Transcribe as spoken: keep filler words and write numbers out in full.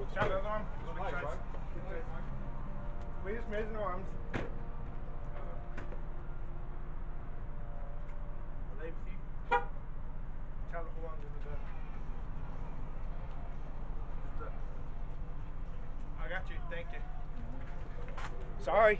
Got the other arm? We just made no arms. Tell it belongs in the bed. I got you, thank you. Sorry.